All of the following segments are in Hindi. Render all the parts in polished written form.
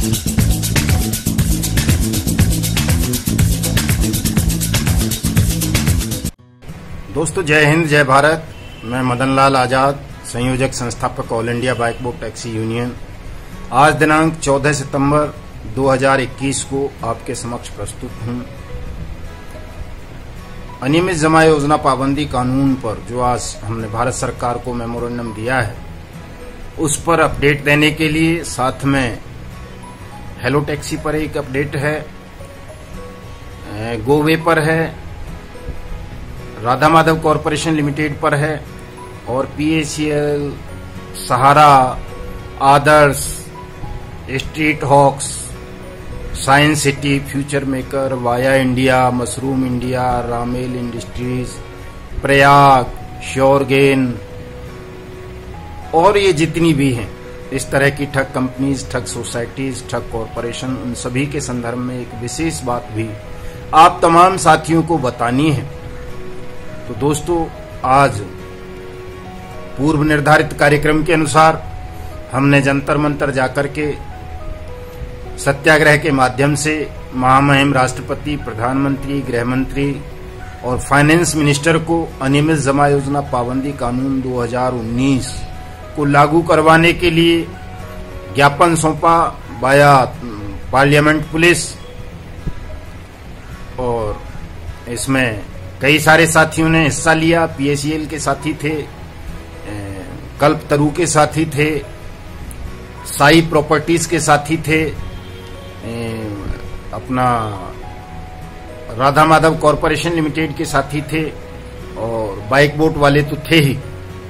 दोस्तों, जय हिंद, जय भारत। मैं मदन लाल आजाद, संयोजक संस्थापक All India Bike Bot Taxi Union. आज दिनांक 14 सितंबर 2021 को आपके समक्ष प्रस्तुत हूं। अनियमित जमा योजना पाबंदी कानून पर जो आज हमने भारत सरकार को मेमोरेंडम दिया है, उस पर अपडेट देने के लिए साथ में हेलो टैक्सी पर एक अपडेट है, गोवे पर है, राधा माधव कॉरपोरेशन लिमिटेड पर है और PACL, Sahara, Adarsh, Street Hawks, Science City, Future Maker, Via India, Mushroom India, Ramel Industries, Prayag, Suregain और ये जितनी भी हैं इस तरह की ठग कंपनीज, ठग सोसाइटीज, ठग कॉरपोरेशन, उन सभी के संदर्भ में एक विशेष बात भी आप तमाम साथियों को बतानी है। तो दोस्तों, आज पूर्व निर्धारित कार्यक्रम के अनुसार हमने जंतर मंतर जाकर के सत्याग्रह के माध्यम से महामहिम राष्ट्रपति, प्रधानमंत्री, गृह मंत्री और फाइनेंस मिनिस्टर को अनियमित जमा योजना पाबंदी कानून 2019 को लागू करवाने के लिए ज्ञापन सौंपा बाया पार्लियामेंट पुलिस। और इसमें कई सारे साथियों ने हिस्सा लिया। PACL के साथी थे, कल्पतरू के साथी थे, साई प्रॉपर्टीज के साथी थे, अपना राधा माधव कॉरपोरेशन लिमिटेड के साथी थे और बाइक बोट वाले तो थे ही।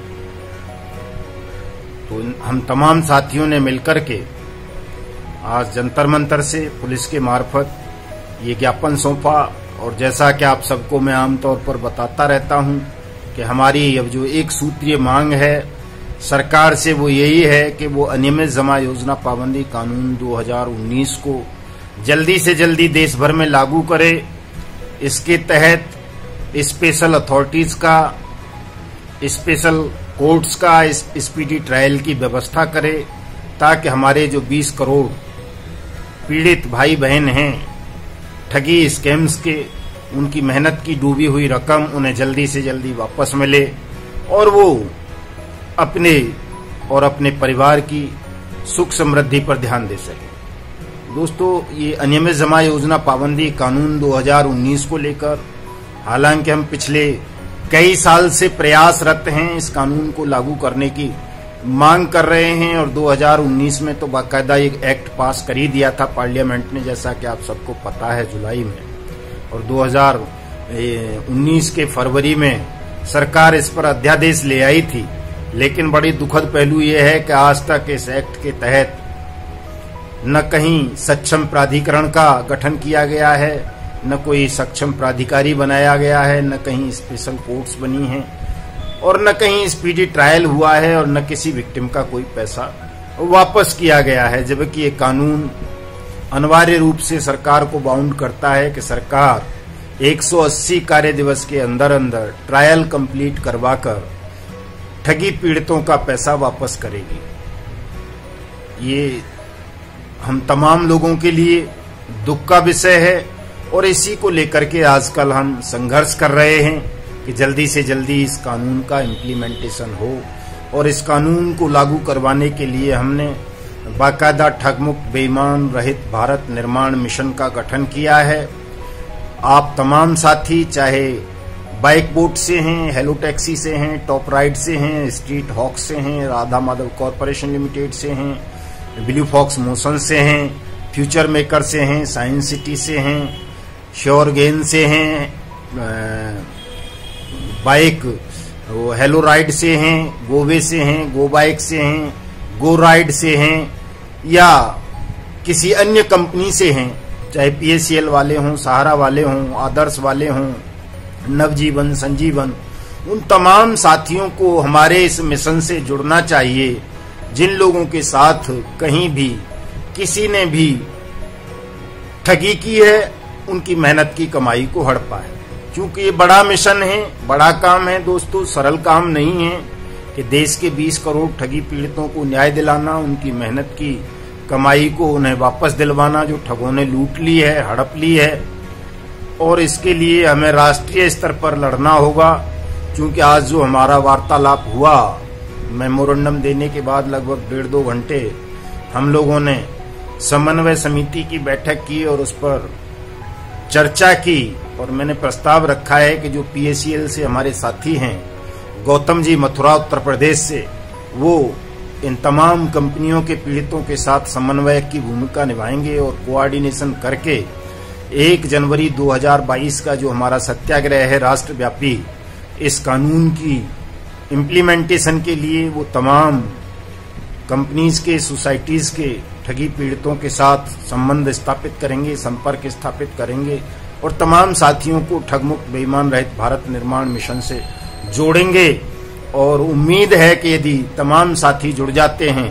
तो हम तमाम साथियों ने मिलकर के आज जंतर मंतर से पुलिस के मार्फत ये ज्ञापन सौंपा। और जैसा कि आप सबको मैं आमतौर पर बताता रहता हूं कि हमारी अब जो एक सूत्रीय मांग है सरकार से, वो यही है कि वो अनियमित जमा योजना पाबंदी कानून 2019 को जल्दी से जल्दी देश भर में लागू करे। इसके तहत स्पेशल अथॉरिटीज का, स्पेशल कोर्ट्स का स्पीडी ट्रायल की व्यवस्था करे, ताकि हमारे जो 20 करोड़ पीड़ित भाई बहन हैं ठगी स्कैम्स के, उनकी मेहनत की डूबी हुई रकम उन्हें जल्दी से जल्दी वापस मिले और वो अपने और अपने परिवार की सुख समृद्धि पर ध्यान दे सके। दोस्तों, ये अनियमित जमा योजना पाबंदी कानून 2019 को लेकर हालांकि हम पिछले कई साल से प्रयासरत हैं, इस कानून को लागू करने की मांग कर रहे हैं और 2019 में तो बाकायदा एक एक्ट पास कर ही दिया था पार्लियामेंट ने, जैसा कि आप सबको पता है, जुलाई में। और 2019 के फरवरी में सरकार इस पर अध्यादेश ले आई थी। लेकिन बड़ी दुखद पहलू यह है कि आज तक इस एक्ट के तहत न कहीं सक्षम प्राधिकरण का गठन किया गया है, न कोई सक्षम प्राधिकारी बनाया गया है, न कहीं स्पेशल कोर्ट्स बनी हैं और न कहीं स्पीडी ट्रायल हुआ है और न किसी विक्टिम का कोई पैसा वापस किया गया है। जबकि ये कानून अनिवार्य रूप से सरकार को बाउंड करता है कि सरकार 180 कार्य दिवस के अंदर अंदर ट्रायल कंप्लीट करवाकर ठगी पीड़ितों का पैसा वापस करेगी। ये हम तमाम लोगों के लिए दुख का विषय है और इसी को लेकर के आजकल हम संघर्ष कर रहे हैं कि जल्दी से जल्दी इस कानून का इम्प्लीमेंटेशन हो। और इस कानून को लागू करवाने के लिए हमने बाकायदा ठगमुक्त बेईमान रहित भारत निर्माण मिशन का गठन किया है। आप तमाम साथी चाहे बाइक बोट से हैं, हेलो टैक्सी से हैं, टॉप राइड से हैं, स्ट्रीट हॉक्स से हैं, राधा माधव कॉरपोरेशन लिमिटेड से हैं, ब्लू फॉक्स मोशन से हैं, फ्यूचर मेकर से हैं, साइंस सिटी से हैं, श्योरगेन से हैं, बाइक वो हेलो राइड से हैं, गोवे से हैं, गो बाइक से हैं, गो राइड से हैं या किसी अन्य कंपनी से हैं, चाहे PACL वाले हों, सहारा वाले हों, आदर्श वाले हों, नवजीवन, संजीवन, उन तमाम साथियों को हमारे इस मिशन से जुड़ना चाहिए। जिन लोगों के साथ कहीं भी किसी ने भी ठगी की है, उनकी मेहनत की कमाई को हड़पा है। क्योंकि ये बड़ा मिशन है, बड़ा काम है दोस्तों, सरल काम नहीं है कि देश के 20 करोड़ ठगी पीड़ितों को न्याय दिलाना, उनकी मेहनत की कमाई को उन्हें वापस दिलवाना जो ठगों ने लूट ली है, हड़प ली है। और इसके लिए हमें राष्ट्रीय स्तर पर लड़ना होगा, क्योंकि आज जो हमारा वार्तालाप हुआ, मेमोरेंडम देने के बाद लगभग 1.5-2 घंटे हम लोगों ने समन्वय समिति की बैठक की और उस पर चर्चा की। और मैंने प्रस्ताव रखा है कि जो PACL से हमारे साथी हैं, गौतम जी मथुरा उत्तर प्रदेश से, वो इन तमाम कंपनियों के पीड़ितों के साथ समन्वय की भूमिका निभाएंगे और कोऑर्डिनेशन करके 1 जनवरी 2022 का जो हमारा सत्याग्रह है राष्ट्रव्यापी, इस कानून की इम्प्लीमेंटेशन के लिए वो तमाम कंपनीज के, सोसाइटीज के ठगी पीड़ितों के साथ संबंध स्थापित करेंगे, संपर्क स्थापित करेंगे और तमाम साथियों को ठगमुक्त बेईमान रहित भारत निर्माण मिशन से जोड़ेंगे। और उम्मीद है कि यदि तमाम साथी जुड़ जाते हैं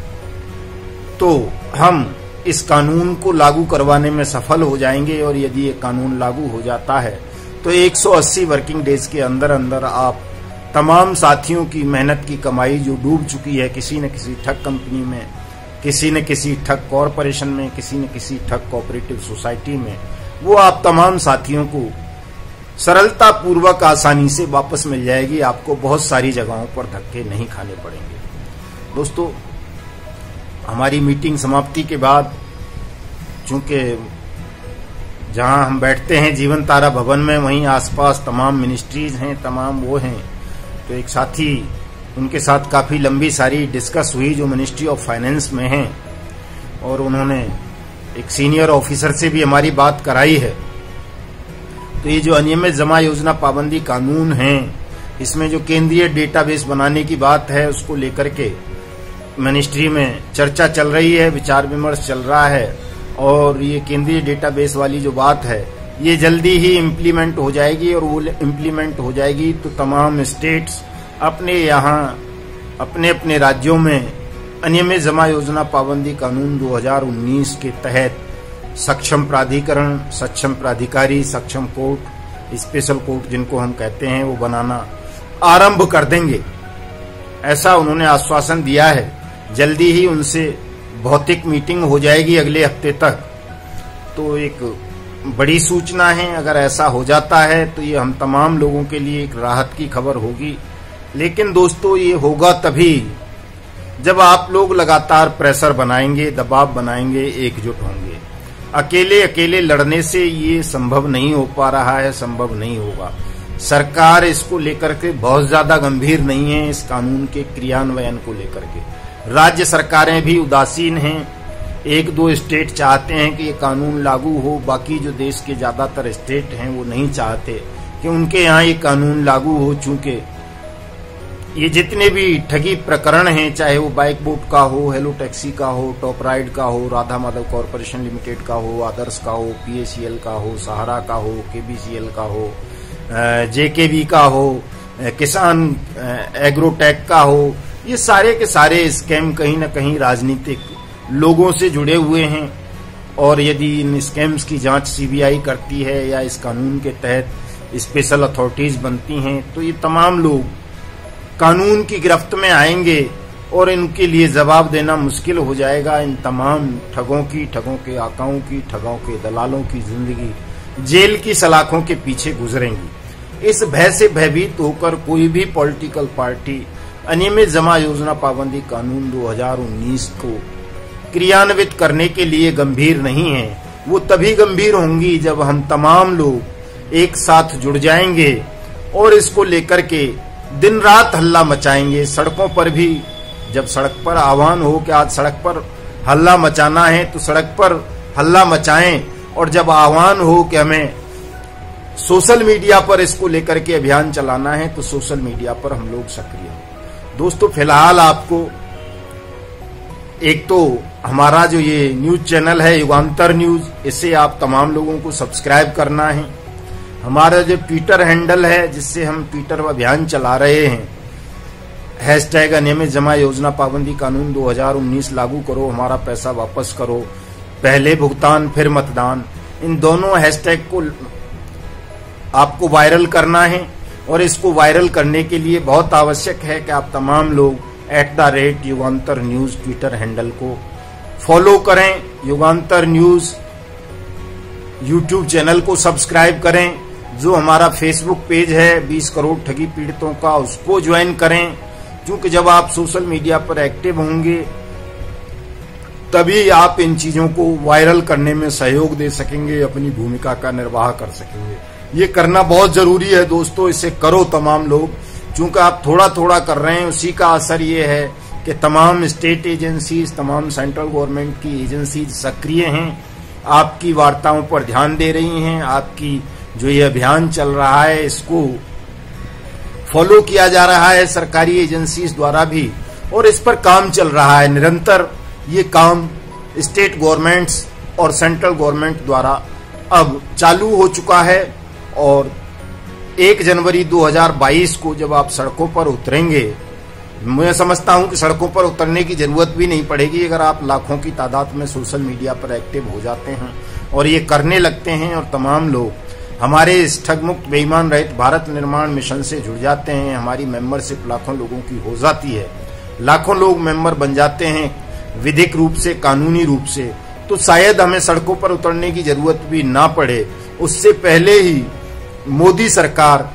तो हम इस कानून को लागू करवाने में सफल हो जाएंगे। और यदि ये कानून लागू हो जाता है तो 180 वर्किंग डेज के अंदर अंदर आप तमाम साथियों की मेहनत की कमाई जो डूब चुकी है किसी न किसी ठग कंपनी में, किसी न किसी ठग कॉरपोरेशन में, किसी न किसी ठग कोऑपरेटिव सोसाइटी में, वो आप तमाम साथियों को सरलता पूर्वक आसानी से वापस मिल जाएगी। आपको बहुत सारी जगहों पर धक्के नहीं खाने पड़ेंगे। दोस्तों, हमारी मीटिंग समाप्ति के बाद, चूंकि जहां हम बैठते हैं जीवन तारा भवन में, वहीं आसपास तमाम मिनिस्ट्रीज हैं, तमाम वो हैं, तो एक साथी, उनके साथ काफी लंबी सारी डिस्कस हुई जो मिनिस्ट्री ऑफ फाइनेंस में हैं, और उन्होंने एक सीनियर ऑफिसर से भी हमारी बात कराई है। तो ये जो अनियमित जमा योजना पाबंदी कानून है, इसमें जो केंद्रीय डेटाबेस बनाने की बात है, उसको लेकर के मिनिस्ट्री में चर्चा चल रही है, विचार विमर्श चल रहा है। और ये केंद्रीय डेटाबेस वाली जो बात है, ये जल्दी ही इम्प्लीमेंट हो जाएगी। और वो इम्प्लीमेंट हो जाएगी तो तमाम स्टेट्स अपने यहाँ, अपने अपने राज्यों में अनियमित जमा योजना पाबंदी कानून 2019 के तहत सक्षम प्राधिकरण, सक्षम प्राधिकारी, सक्षम कोर्ट, स्पेशल कोर्ट जिनको हम कहते हैं, वो बनाना आरंभ कर देंगे। ऐसा उन्होंने आश्वासन दिया है। जल्दी ही उनसे भौतिक मीटिंग हो जाएगी अगले हफ्ते तक। तो एक बड़ी सूचना है, अगर ऐसा हो जाता है तो ये हम तमाम लोगों के लिए एक राहत की खबर होगी। लेकिन दोस्तों, ये होगा तभी जब आप लोग लगातार प्रेशर बनाएंगे, दबाव बनाएंगे, एकजुट होंगे। अकेले अकेले लड़ने से ये संभव नहीं हो पा रहा है, संभव नहीं होगा। सरकार इसको लेकर के बहुत ज्यादा गंभीर नहीं है, इस कानून के क्रियान्वयन को लेकर के। राज्य सरकारें भी उदासीन हैं। 1-2 स्टेट चाहते हैं कि ये कानून लागू हो, बाकी जो देश के ज्यादातर स्टेट हैं वो नहीं चाहते कि उनके यहाँ ये कानून लागू हो। चूंकि ये जितने भी ठगी प्रकरण हैं, चाहे वो बाइक बोट का हो, हेलो टैक्सी का हो, टॉप राइड का हो, राधा माधव कॉरपोरेशन लिमिटेड का हो, आदर्श का हो, PACL का हो, सहारा का हो, KBCL का हो, JKB का हो, किसान एग्रोटेक का हो, ये सारे के सारे स्कैम कहीं न कहीं राजनीतिक लोगों से जुड़े हुए हैं। और यदि इन स्कैम्स की जांच CBI करती है या इस कानून के तहत स्पेशल अथॉरिटीज बनती हैं, तो ये तमाम लोग कानून की गिरफ्त में आएंगे और इनके लिए जवाब देना मुश्किल हो जाएगा। इन तमाम ठगों की, ठगों के आकाओं की, ठगों के दलालों की जिंदगी जेल की सलाखों के पीछे गुजरेंगी। इस भय से भयभीत होकर कोई भी पॉलिटिकल पार्टी अनियमित जमा योजना पाबंदी कानून 2019 को क्रियान्वित करने के लिए गंभीर नहीं है। वो तभी गंभीर होंगी जब हम तमाम लोग एक साथ जुड़ जाएंगे और इसको लेकर के दिन रात हल्ला मचाएंगे। सड़कों पर भी, जब सड़क पर आह्वान हो कि आज सड़क पर हल्ला मचाना है तो सड़क पर हल्ला मचाएं, और जब आह्वान हो कि हमें सोशल मीडिया पर इसको लेकर के अभियान चलाना है तो सोशल मीडिया पर हम लोग सक्रिय हों। दोस्तों, फिलहाल आपको एक तो हमारा जो ये न्यूज चैनल है युगांतर न्यूज, इसे आप तमाम लोगों को सब्सक्राइब करना है। हमारा जो ट्विटर हैंडल है जिससे हम ट्विटर पर अभियान चला रहे हैं, हैशटैग अनियमित जमा योजना पाबंदी कानून 2019 लागू करो, हमारा पैसा वापस करो, पहले भुगतान फिर मतदान, इन दोनों हैशटैग को आपको वायरल करना है। और इसको वायरल करने के लिए बहुत आवश्यक है कि आप तमाम लोग @युगांतर न्यूज ट्विटर हैंडल को फॉलो करें, युगांतर न्यूज यूट्यूब चैनल को सब्सक्राइब करें, जो हमारा फेसबुक पेज है 20 करोड़ ठगी पीड़ितों का, उसको ज्वाइन करें, क्योंकि जब आप सोशल मीडिया पर एक्टिव होंगे तभी आप इन चीजों को वायरल करने में सहयोग दे सकेंगे, अपनी भूमिका का निर्वाह कर सकेंगे। ये करना बहुत जरूरी है दोस्तों, इसे करो तमाम लोग, क्योंकि आप थोड़ा थोड़ा कर रहे हैं, उसी का असर ये है कि तमाम स्टेट एजेंसीज, तमाम सेंट्रल गवर्नमेंट की एजेंसीज सक्रिय हैं, आपकी वार्ताओं पर ध्यान दे रही हैं, आपकी जो ये अभियान चल रहा है इसको फॉलो किया जा रहा है सरकारी एजेंसीज द्वारा भी, और इस पर काम चल रहा है निरंतर। ये काम स्टेट गवर्नमेंट्स और सेंट्रल गवर्नमेंट द्वारा अब चालू हो चुका है, और 1 जनवरी 2022 को जब आप सड़कों पर उतरेंगे, मैं समझता हूं कि सड़कों पर उतरने की जरूरत भी नहीं पड़ेगी अगर आप लाखों की तादाद में सोशल मीडिया पर एक्टिव हो जाते हैं और ये करने लगते हैं, और तमाम लोग हमारे इस ठग मुक्त बेईमान रहित भारत निर्माण मिशन से जुड़ जाते हैं। हमारी मेंबरशिप लाखों लोगों की हो जाती है, लाखों लोग मेंबर बन जाते हैं विधिक रूप से, कानूनी रूप से, तो शायद हमें सड़कों पर उतरने की जरूरत भी ना पड़े। उससे पहले ही मोदी सरकार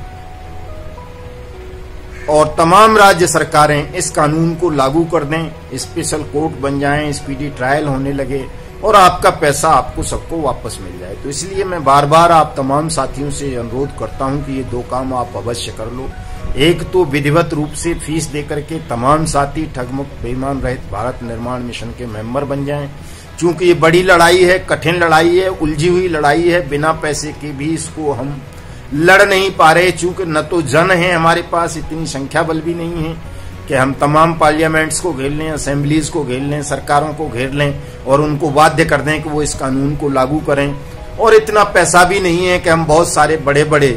और तमाम राज्य सरकारें इस कानून को लागू कर दें, स्पेशल कोर्ट बन जाएं, स्पीडी ट्रायल होने लगे और आपका पैसा आपको सबको वापस मिल जाए। तो इसलिए मैं बार बार आप तमाम साथियों से अनुरोध करता हूं कि ये 2 काम आप अवश्य कर लो। एक तो विधिवत रूप से फीस देकर के तमाम साथी ठगमुक्त बेईमान रहित भारत निर्माण मिशन के मेंबर बन जाएं, क्योंकि ये बड़ी लड़ाई है, कठिन लड़ाई है, उलझी हुई लड़ाई है, बिना पैसे के भी इसको हम लड़ नहीं पा रहे, चूंकि न तो जन है हमारे पास, इतनी संख्या बल भी नहीं है कि हम तमाम पार्लियामेंट्स को घेर लें, असेंबलीज को घेर लें, सरकारों को घेर लें और उनको बाध्य कर दें कि वो इस कानून को लागू करें, और इतना पैसा भी नहीं है कि हम बहुत सारे बड़े बड़े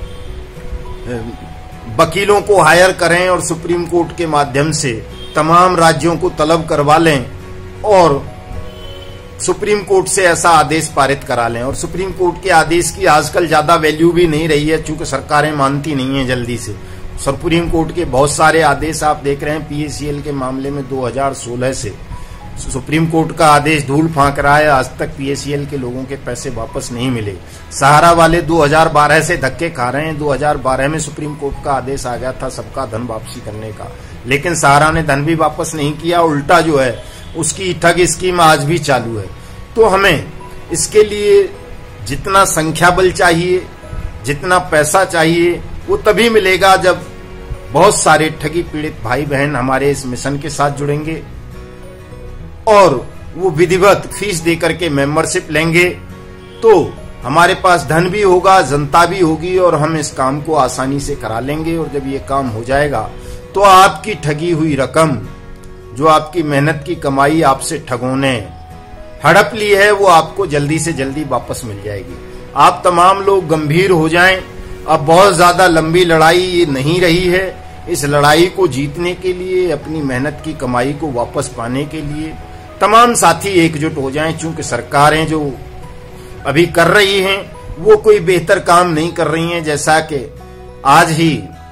वकीलों को हायर करें और सुप्रीम कोर्ट के माध्यम से तमाम राज्यों को तलब करवा लें और सुप्रीम कोर्ट से ऐसा आदेश पारित करा लें। और सुप्रीम कोर्ट के आदेश की आजकल ज्यादा वैल्यू भी नहीं रही है, चूंकि सरकारें मानती नहीं है जल्दी से। सुप्रीम कोर्ट के बहुत सारे आदेश आप देख रहे हैं, पीएसीएल के मामले में 2016 से सुप्रीम कोर्ट का आदेश धूल फांक रहा है, आज तक पीएसीएल के लोगों के पैसे वापस नहीं मिले। सहारा वाले 2012 से धक्के खा रहे हैं, 2012 में सुप्रीम कोर्ट का आदेश आ गया था सबका धन वापसी करने का, लेकिन सहारा ने धन भी वापस नहीं किया, उल्टा जो है उसकी ठग स्कीम आज भी चालू है। तो हमें इसके लिए जितना संख्या बल चाहिए, जितना पैसा चाहिए, वो तभी मिलेगा जब बहुत सारे ठगी पीड़ित भाई बहन हमारे इस मिशन के साथ जुड़ेंगे और वो विधिवत फीस देकर के मेंबरशिप लेंगे, तो हमारे पास धन भी होगा, जनता भी होगी और हम इस काम को आसानी से करा लेंगे। और जब ये काम हो जाएगा तो आपकी ठगी हुई रकम, जो आपकी मेहनत की कमाई आपसे ठगों ने हड़प ली है, वो आपको जल्दी से जल्दी वापस मिल जाएगी। आप तमाम लोग गंभीर हो जाएं, अब बहुत ज्यादा लंबी लड़ाई ये नहीं रही है। इस लड़ाई को जीतने के लिए, अपनी मेहनत की कमाई को वापस पाने के लिए तमाम साथी एकजुट हो जाएं, क्योंकि सरकारें जो अभी कर रही हैं वो कोई बेहतर काम नहीं कर रही हैं। जैसा कि आज ही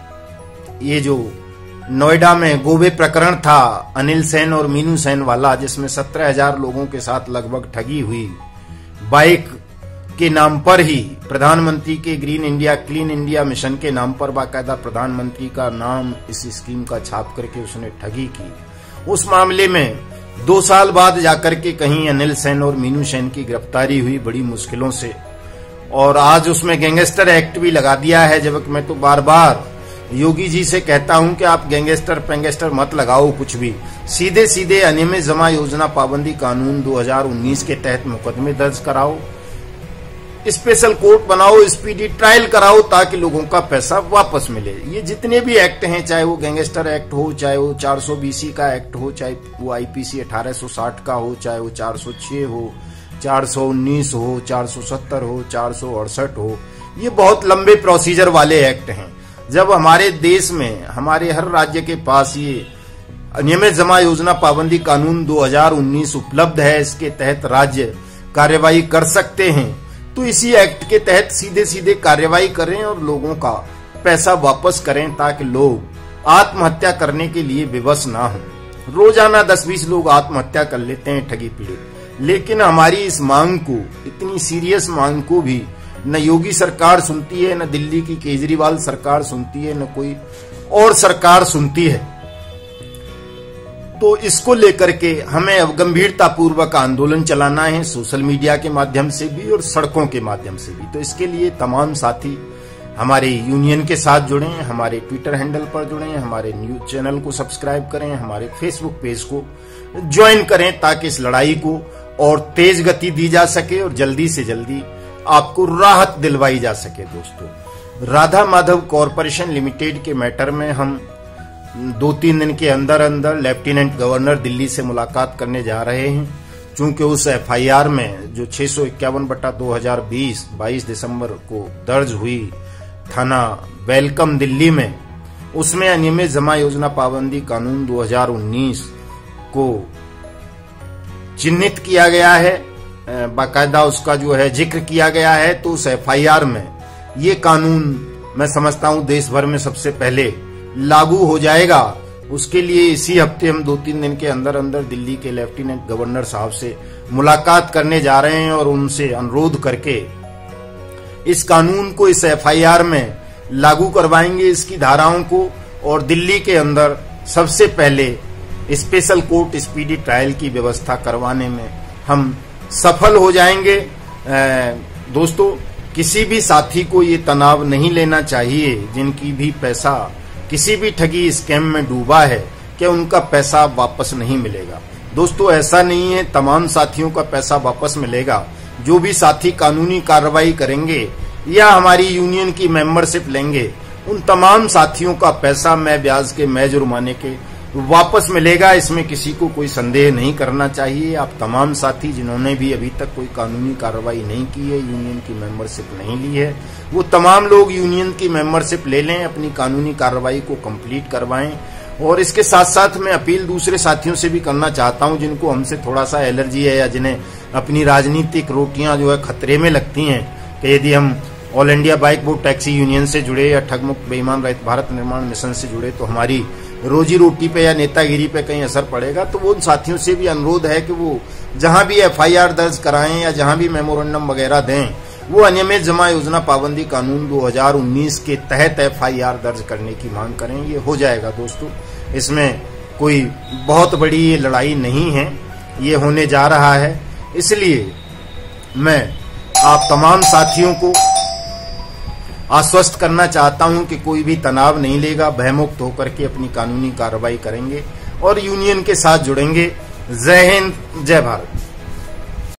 ये जो नोएडा में गोबे प्रकरण था, अनिल सेन और मीनू सेन वाला, जिसमें 17,000 लोगों के साथ लगभग ठगी हुई, बाइक के नाम पर ही प्रधानमंत्री के green India clean India mission के नाम पर बाकायदा प्रधानमंत्री का नाम इस स्कीम का छाप करके उसने ठगी की। उस मामले में 2 साल बाद जाकर के कहीं अनिल सेन और मीनू सेन की गिरफ्तारी हुई बड़ी मुश्किलों से, और आज उसमें गैंगस्टर एक्ट भी लगा दिया है। जब मैं तो बार बार योगी जी से कहता हूं कि आप गैंगस्टर पेंगस्टर मत लगाओ कुछ भी, सीधे सीधे अनियमित जमा योजना पाबंदी कानून 2019 के तहत मुकदमे दर्ज कराओ, स्पेशल कोर्ट बनाओ, स्पीडी ट्रायल कराओ, ताकि लोगों का पैसा वापस मिले। ये जितने भी एक्ट हैं, चाहे वो गैंगस्टर एक्ट हो, चाहे वो 420 का एक्ट हो, चाहे वो आईपीसी 1860 का हो, चाहे वो 406 हो, 419 हो, 470 हो, 468 हो, ये बहुत लंबे प्रोसीजर वाले एक्ट हैं। जब हमारे देश में, हमारे हर राज्य के पास ये नियमित जमा योजना पाबंदी कानून 2019 उपलब्ध है, इसके तहत राज्य कार्यवाही कर सकते हैं, तो इसी एक्ट के तहत सीधे सीधे कार्यवाही करें और लोगों का पैसा वापस करें, ताकि लोग आत्महत्या करने के लिए विवश ना हो। रोजाना 10-20 लोग आत्महत्या कर लेते हैं ठगी पीड़ित। लेकिन हमारी इस मांग को, इतनी सीरियस मांग को भी न योगी सरकार सुनती है, न दिल्ली की केजरीवाल सरकार सुनती है, न कोई और सरकार सुनती है। तो इसको लेकर के हमें अब गंभीरता पूर्वक आंदोलन चलाना है, सोशल मीडिया के माध्यम से भी और सड़कों के माध्यम से भी। तो इसके लिए तमाम साथी हमारे यूनियन के साथ जुड़ें, हमारे ट्विटर हैंडल पर जुड़ें, हमारे न्यूज चैनल को सब्सक्राइब करें, हमारे फेसबुक पेज को ज्वाइन करें, ताकि इस लड़ाई को और तेज गति दी जा सके और जल्दी से जल्दी आपको राहत दिलवाई जा सके। दोस्तों, राधा माधव कॉरपोरेशन लिमिटेड के मैटर में हम 2-3 दिन के अंदर अंदर लेफ्टिनेंट गवर्नर दिल्ली से मुलाकात करने जा रहे हैं। चूंकि उस एफआईआर में जो 651/2020 22 दिसंबर को दर्ज हुई थाना वेलकम दिल्ली में, उसमें अनियमित जमा योजना पाबंदी कानून 2019 को चिन्हित किया गया है, बाकायदा उसका जो है जिक्र किया गया है। तो उस एफआईआर में ये कानून मैं समझता हूं देश भर में सबसे पहले लागू हो जाएगा। उसके लिए इसी हफ्ते हम 2-3 दिन के अंदर अंदर दिल्ली के लेफ्टिनेंट गवर्नर साहब से मुलाकात करने जा रहे हैं और उनसे अनुरोध करके इस कानून को, इस एफआईआर में लागू करवाएंगे, इसकी धाराओं को, और दिल्ली के अंदर सबसे पहले स्पेशल कोर्ट स्पीडी ट्रायल की व्यवस्था करवाने में हम सफल हो जाएंगे। दोस्तों, किसी भी साथी को ये तनाव नहीं लेना चाहिए जिनकी भी पैसा किसी भी ठगी स्कैम में डूबा है कि उनका पैसा वापस नहीं मिलेगा। दोस्तों, ऐसा नहीं है, तमाम साथियों का पैसा वापस मिलेगा। जो भी साथी कानूनी कार्रवाई करेंगे या हमारी यूनियन की मेंबरशिप लेंगे, उन तमाम साथियों का पैसा मैं ब्याज के, मैं जुर्माने के वापस मिलेगा। इसमें किसी को कोई संदेह नहीं करना चाहिए। आप तमाम साथी जिन्होंने भी अभी तक कोई कानूनी कार्रवाई नहीं की है, यूनियन की मेंबरशिप नहीं ली है, वो तमाम लोग यूनियन की मेंबरशिप ले लें, अपनी कानूनी कार्रवाई को कंप्लीट करवाएं। और इसके साथ साथ मैं अपील दूसरे साथियों से भी करना चाहता हूं जिनको हमसे थोड़ा सा एलर्जी है या जिन्हें अपनी राजनीतिक रोटियां जो है खतरे में लगती हैं कि यदि हम All India Bike Board Taxi Union से जुड़े या ठग मुक्त बेईमान रहित भारत निर्माण मिशन से जुड़े तो हमारी रोजी रोटी पे या नेतागिरी पे कहीं असर पड़ेगा। तो वो उन साथियों से भी अनुरोध है कि वो जहां भी एफआईआर दर्ज कराएं या जहां भी मेमोरेंडम वगैरह दें, वो अनियमित जमा योजना पाबंदी कानून 2019 के तहत एफआईआर दर्ज करने की मांग करें। ये हो जाएगा दोस्तों, इसमें कोई बहुत बड़ी ये लड़ाई नहीं है, ये होने जा रहा है। इसलिए मैं आप तमाम साथियों को आश्वस्त करना चाहता हूं कि कोई भी तनाव नहीं लेगा, भयमुक्त होकर के अपनी कानूनी कार्रवाई करेंगे और यूनियन के साथ जुड़ेंगे। जय हिंद, जय भारत।